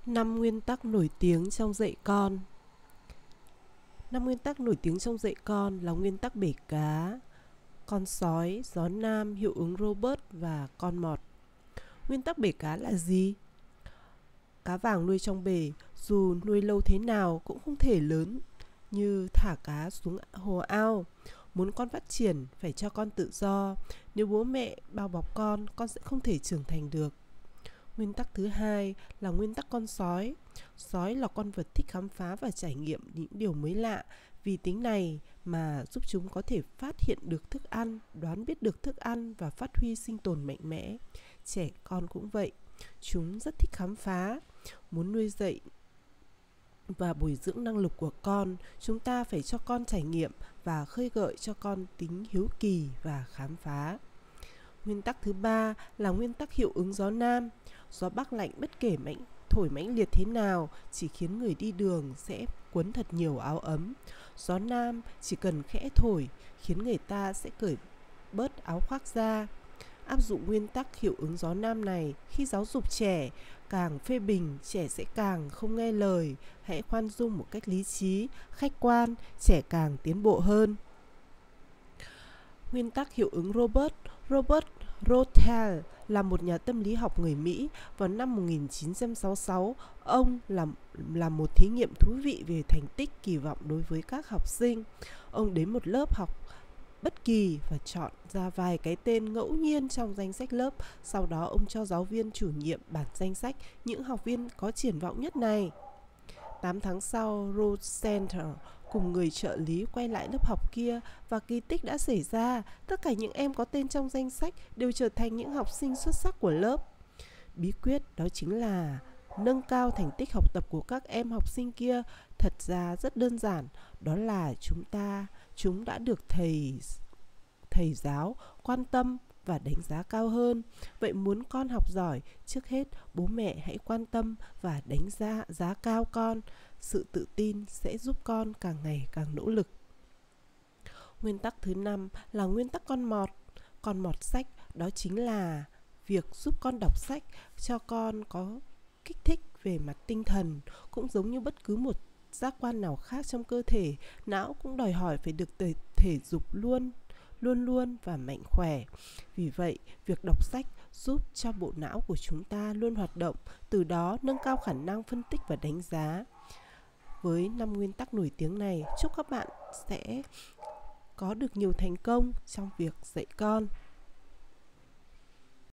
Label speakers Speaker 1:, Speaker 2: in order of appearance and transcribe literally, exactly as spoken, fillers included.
Speaker 1: Năm nguyên tắc nổi tiếng trong dạy con. Năm nguyên tắc nổi tiếng trong dạy con là nguyên tắc bể cá, con sói, gió nam, hiệu ứng Robert và con mọt. Nguyên tắc bể cá là gì? Cá vàng nuôi trong bể, dù nuôi lâu thế nào cũng không thể lớn như thả cá xuống hồ ao. Muốn con phát triển phải cho con tự do. Nếu bố mẹ bao bọc con, con sẽ không thể trưởng thành được. Nguyên tắc thứ hai là nguyên tắc con sói. Sói là con vật thích khám phá và trải nghiệm những điều mới lạ. Vì tính này mà giúp chúng có thể phát hiện được thức ăn, đoán biết được thức ăn và phát huy sinh tồn mạnh mẽ. Trẻ con cũng vậy, chúng rất thích khám phá. Muốn nuôi dạy và bồi dưỡng năng lực của con, chúng ta phải cho con trải nghiệm và khơi gợi cho con tính hiếu kỳ và khám phá. Nguyên tắc thứ ba là nguyên tắc hiệu ứng gió nam. Gió bắc lạnh bất kể mạnh thổi mãnh liệt thế nào chỉ khiến người đi đường sẽ quấn thật nhiều áo ấm. Gió nam chỉ cần khẽ thổi khiến người ta sẽ cởi bớt áo khoác ra. Áp dụng nguyên tắc hiệu ứng gió nam này khi giáo dục trẻ, càng phê bình trẻ sẽ càng không nghe lời. Hãy khoan dung một cách lý trí, khách quan, trẻ càng tiến bộ hơn. Nguyên tắc hiệu ứng Robert. Robert Rothel là một nhà tâm lý học người Mỹ. Vào năm một nghìn chín trăm sáu mươi sáu, ông làm, làm một thí nghiệm thú vị về thành tích kỳ vọng đối với các học sinh. Ông đến một lớp học bất kỳ và chọn ra vài cái tên ngẫu nhiên trong danh sách lớp. Sau đó ông cho giáo viên chủ nhiệm bản danh sách những học viên có triển vọng nhất này. tám tháng sau, Rose Center cùng người trợ lý quay lại lớp học kia và kỳ tích đã xảy ra. Tất cả những em có tên trong danh sách đều trở thành những học sinh xuất sắc của lớp. Bí quyết đó chính là nâng cao thành tích học tập của các em học sinh kia. Thật ra rất đơn giản, đó là chúng ta, chúng đã được thầy, thầy giáo quan tâm và đánh giá cao hơn. Vậy muốn con học giỏi, trước hết bố mẹ hãy quan tâm và đánh giá giá cao con. Sự tự tin sẽ giúp con càng ngày càng nỗ lực. Nguyên tắc thứ năm là nguyên tắc con mọt. Con mọt sách đó chính là việc giúp con đọc sách cho con có kích thích về mặt tinh thần. Cũng giống như bất cứ một giác quan nào khác trong cơ thể, não cũng đòi hỏi phải được thể, thể dục luôn luôn luôn và mạnh khỏe. Vì vậy, việc đọc sách giúp cho bộ não của chúng ta luôn hoạt động, từ đó nâng cao khả năng phân tích và đánh giá. Với năm nguyên tắc nổi tiếng này, chúc các bạn sẽ có được nhiều thành công trong việc dạy con.